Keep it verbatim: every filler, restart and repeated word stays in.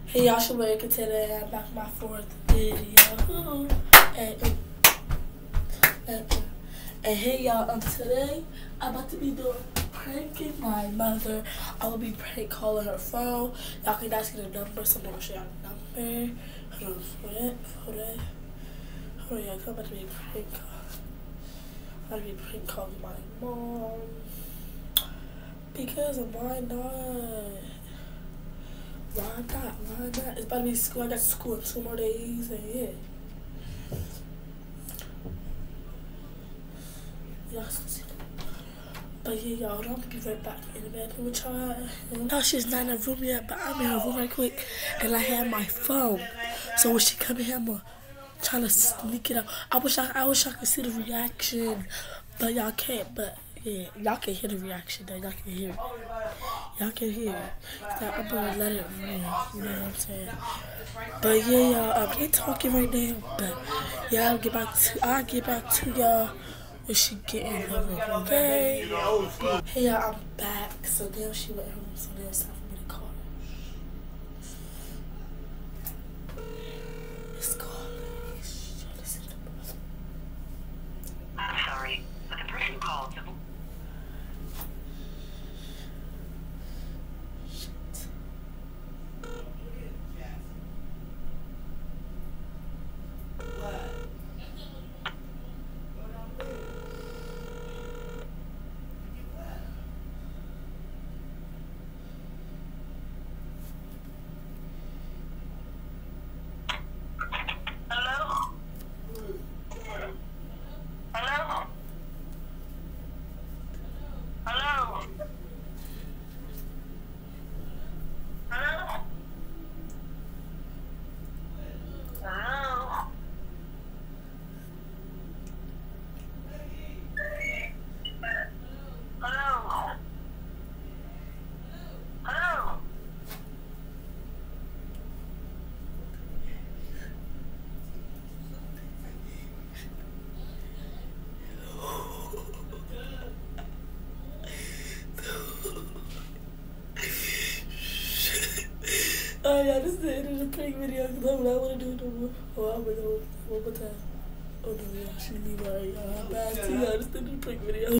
Hey y'all, should make it today. I'm back with my fourth video. And, and, and, and hey y'all, um, today I'm about to be doing pranking my mother. I will be prank calling her phone. Y'all can ask me the number, so I'm gonna show y'all the number. Hold on, for that, for that. Hold on, y'all, I'm about to be prank call. I'm about to be prank calling my mom. Because why not? Why not? Why not? It's about to be school. I got school in two more days, and yeah. Y'all see that? But yeah, y'all, I'm gonna be right back in the bedroom with y'all. No, she's not in her room yet, but I'm in her room right quick, and I have my phone. So when she come in here, I'm gonna try to sneak it out. I wish I, I wish I could see the reaction, but y'all can't. But yeah, y'all can hear the reaction though. Y'all can hear it. Y'all can hear it. So I'm gonna let it ring. You know what I'm saying? But yeah, y'all, I'm ain't talking right now. But yeah, I'll get back to I'll get back to y'all when she get in the room. Okay? Hey y'all, I'm back. So now she went home. So now it's time for me to call her. It's calling. Listen to me. I'm sorry, but the person called. Oh yeah, this is the end of the prank video because I want to do it no more. Oh, I'm going to do it one more time. Oh no, y'all, she leave already. Y'all, I'm bad too, y'all. This is the end of the prank video.